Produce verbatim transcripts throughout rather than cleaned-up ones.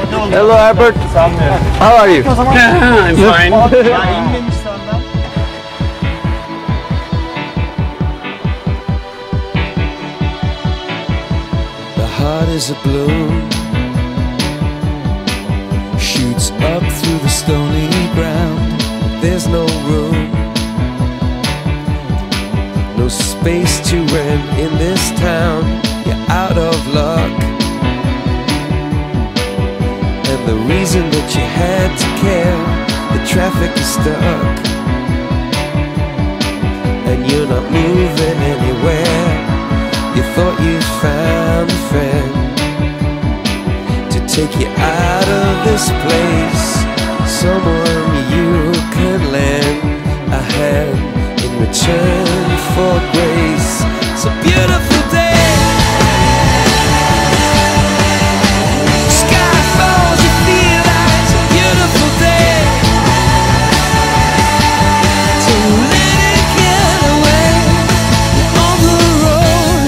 Hello Herbert. How are you? I'm fine. The heart is a balloon, shoots up through the stony ground. There's no room, no space to rent in this town. You're out of luck, and the reason that you had to care, the traffic is stuck, and you're not moving anywhere. You thought you found a friend to take you out of this place, someone you could lend a hand in return for grace. It's a beautiful day. Sky falls, you feel like it's a beautiful day. So let it get away. You're on the road,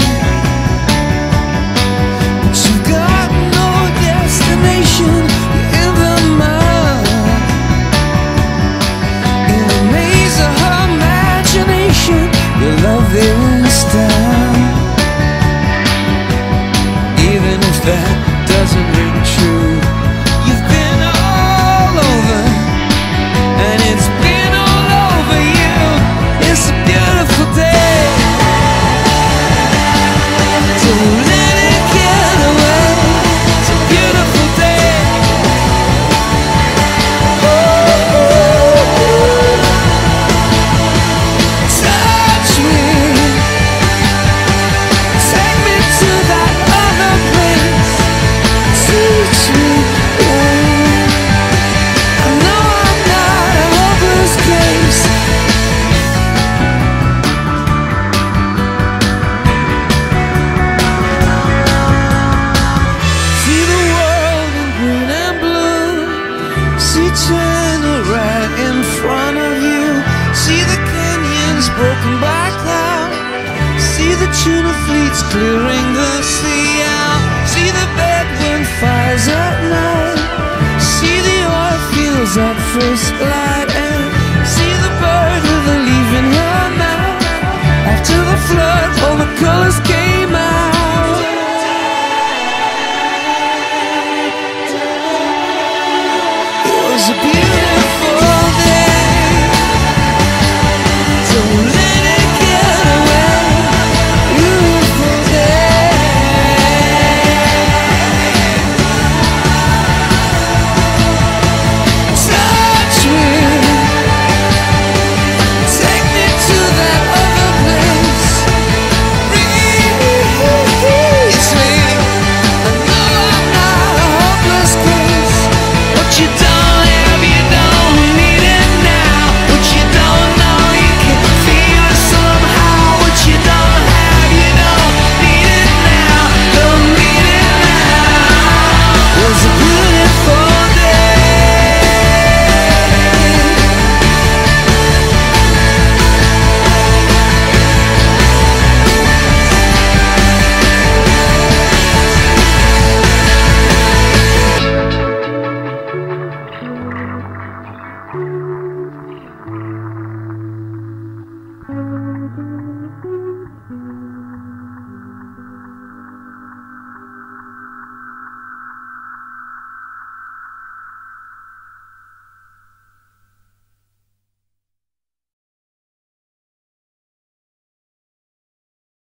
but you've got no destination. You're in the mud, in a maze of her imagination. Your love is down, even if that doesn't ring true. You've been all over, and it's been all over you. It's a beautiful day, so let it get away. It's a beautiful day. Touch me, take me to that other place. Teach me, yeah. I know I'm not a hopeless case. See the world in green and blue. See China right in front of you. See the canyons broken by cloud. See the tuna fleets clearing the sea out. See the bedroom fires at night. See the oil fields at first light. And see the bird with a leaf in her mouth after the flood